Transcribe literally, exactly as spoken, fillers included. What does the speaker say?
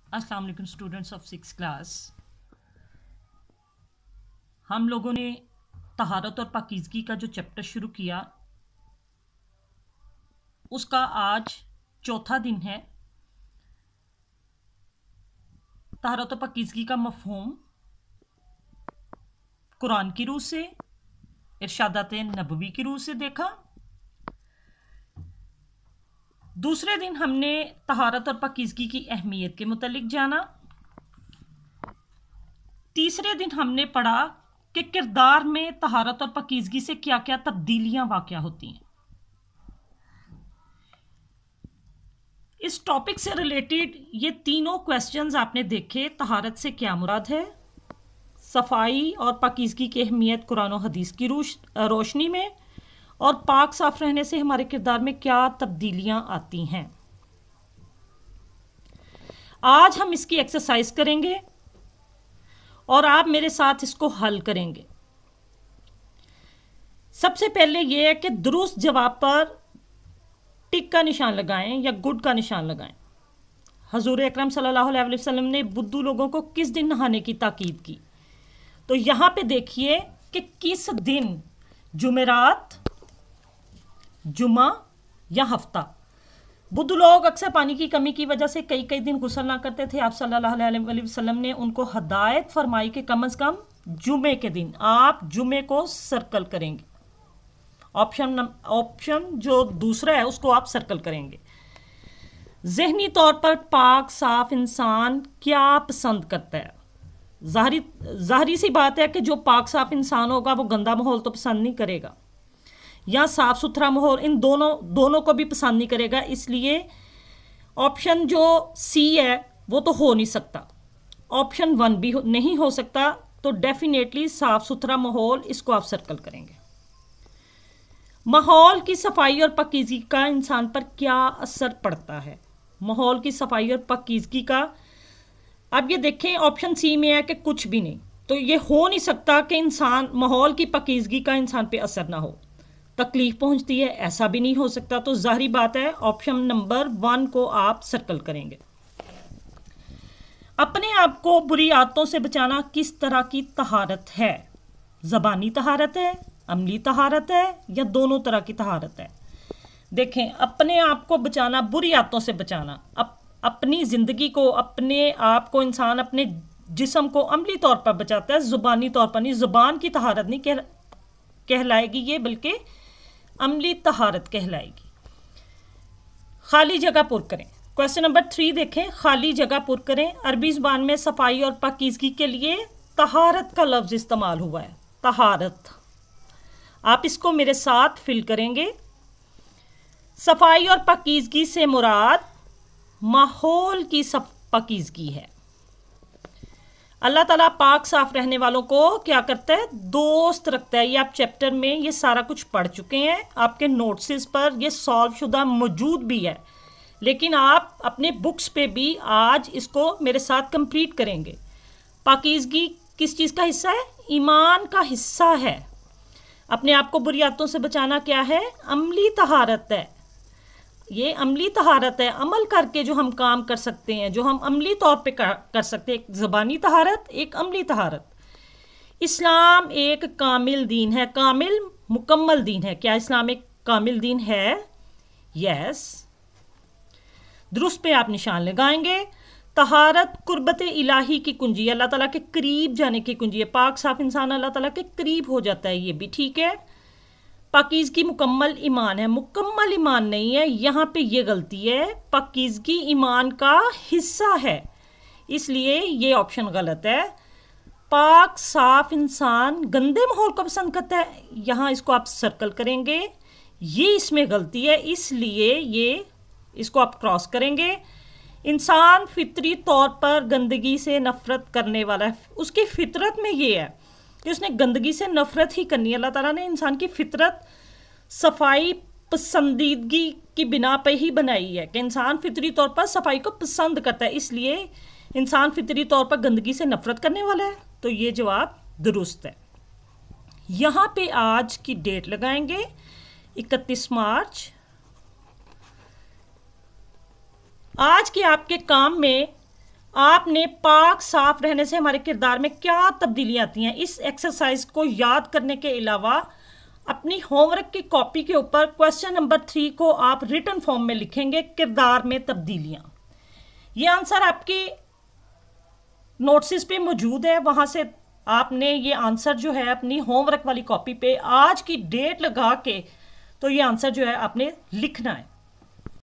अस्सलाम वालेकुम students of six class. हम लोगों ने तहारत और पाकीज़गी का जो चैप्टर शुरू किया उसका आज चौथा दिन है। तहारत और पाकीज़गी का मफ़हूम कुरान की रूह से, इरशादात नबवी की रूह से देखा। दूसरे दिन हमने तहारत और पाकीज़गी की अहमियत के मुतालिक जाना। तीसरे दिन हमने पढ़ा कि किरदार में तहारत और पाकीज़गी से क्या क्या तब्दीलियां वाक़या होती हैं। इस टॉपिक से रिलेटेड ये तीनों क्वेश्चंस आपने देखे। तहारत से क्या मुराद है, सफाई और पाकीज़गी की अहमियत कुरान और हदीस की रोशनी में, और पाक साफ रहने से हमारे किरदार में क्या तब्दीलियां आती हैं। आज हम इसकी एक्सरसाइज करेंगे और आप मेरे साथ इसको हल करेंगे। सबसे पहले यह है कि दुरुस्त जवाब पर टिक का निशान लगाएं या गुड का निशान लगाएं। हजूर अकरम सल्लल्लाहु अलैहि वसल्लम ने बुद्धू लोगों को किस दिन नहाने की ताकीद की? तो यहां पे देखिए कि किस दिन, जुमेरात, जुमा या हफ्ता। बुद्धू लोग अक्सर पानी की कमी की वजह से कई कई दिन गुस्ल ना करते थे। आप सल्लल्लाहु अलैहि वसल्लम ने उनको हदायत फरमाई कि कम से कम जुमे के दिन आप जुमे को सर्कल करेंगे। ऑप्शन ऑप्शन जो दूसरा है उसको आप सर्कल करेंगे। ज़हनी तौर पर पाक साफ इंसान क्या पसंद करता है? ज़ाहरी ज़ाहरी सी बात है कि जो पाक साफ इंसान होगा वो गंदा माहौल तो पसंद नहीं करेगा, या साफ सुथरा माहौल, इन दोनों दोनों को भी पसंद नहीं करेगा। इसलिए ऑप्शन जो सी है वो तो हो नहीं सकता, ऑप्शन वन भी हो, नहीं हो सकता। तो डेफिनेटली साफ सुथरा माहौल, इसको आप सर्कल करेंगे। माहौल की सफाई और पाकीज़गी का इंसान पर क्या असर पड़ता है? माहौल की सफाई और पाकीज़गी का, अब ये देखें ऑप्शन सी में है कि कुछ भी नहीं, तो ये हो नहीं सकता कि इंसान माहौल की पाकीज़गी का इंसान पे असर ना हो, तकलीफ पहुंचती है, ऐसा भी नहीं हो सकता। तो जाहिर बात है ऑप्शन नंबर वन को आप सर्कल करेंगे। अपने आप को बुरी आदतों से बचाना किस तरह की तहारत है? ज़बानी तहारत है, अमली तहारत है, या दोनों तरह की तहारत है? देखें, अपने आप को बचाना, बुरी आदतों से बचाना, अप, अपनी ज़िंदगी को, अपने आप को इंसान अपने जिस्म को अमली तौर पर बचाता है, ज़ुबानी तौर पर नहीं। ज़ुबान की तहारत नहीं कह कहलाएगी ये, बल्कि अमली तहारत कहलाएगी। खाली जगह पुर करें। क्वेश्चन नंबर थ्री देखें, खाली जगह पुर करें। अरबी ज़ुबान में सफाई और पाकीज़गी के लिए तहारत का लफ्ज़ इस्तेमाल हुआ है, तहारत। आप इसको मेरे साथ फिल करेंगे। सफाई और पाकीज़गी से मुराद माहौल की पाकीज़गी है। अल्लाह ताला पाक साफ रहने वालों को क्या करता है? दोस्त रखता है। ये आप चैप्टर में ये सारा कुछ पढ़ चुके हैं, आपके नोट्स पर ये सॉल्व शुदा मौजूद भी है, लेकिन आप अपने बुक्स पे भी आज इसको मेरे साथ कंप्लीट करेंगे। पाकीज़गी किस चीज़ का हिस्सा है? ईमान का हिस्सा है। अपने आप को बुरी आदतों से बचाना क्या है? अमली तहारत है। ये अमली तहारत है, अमल करके जो हम काम कर सकते हैं, जो हम अमली तौर पे कर सकते हैं। एक ज़बानी तहारत, एक अमली तहारत। इस्लाम एक कामिल दीन है, कामिल मुकम्मल दीन है। क्या इस्लाम एक कामिल दीन है? यस। दुरुस्त पे आप निशान लगाएंगे। तहारत कुर्बत इलाही की कुंजी, अल्लाह ताला के करीब जाने की कुंजी है। पाक साफ इंसान अल्लाह ताला के करीब हो जाता है, ये भी ठीक है। पाकीज़गी मुकम्मल ईमान है, मुकम्मल ईमान नहीं है, यहाँ पे ये गलती है। पाकीज़गी ईमान का हिस्सा है, इसलिए ये ऑप्शन गलत है। पाक साफ इंसान गंदे माहौल को पसंद करता है, यहाँ इसको आप सर्कल करेंगे। ये इसमें गलती है, इसलिए ये इसको आप क्रॉस करेंगे। इंसान फितरी तौर पर गंदगी से नफरत करने वाला है, उसकी फितरत में ये है कि उसने गंदगी से नफरत ही करनी है। अल्लाह ताला ने इंसान की फितरत सफाई पसंदीदगी की बिना पे ही बनाई है कि इंसान फितरी तौर पर सफाई को पसंद करता है, इसलिए इंसान फितरी तौर पर गंदगी से नफरत करने वाला है। तो ये जवाब दुरुस्त है। यहाँ पे आज की डेट लगाएंगे इकतीस मार्च। आज के आपके काम में आपने पाक साफ रहने से हमारे किरदार में क्या तब्दीलियां आती हैं। इस एक्सरसाइज को याद करने के अलावा अपनी होमवर्क की कॉपी के ऊपर क्वेश्चन नंबर थ्री को आप रिटन फॉर्म में लिखेंगे, किरदार में तब्दीलियां। ये आंसर आपकी नोट्स पे मौजूद है, वहां से आपने ये आंसर जो है अपनी होमवर्क वाली कॉपी पे आज की डेट लगा के तो ये आंसर जो है आपने लिखना है।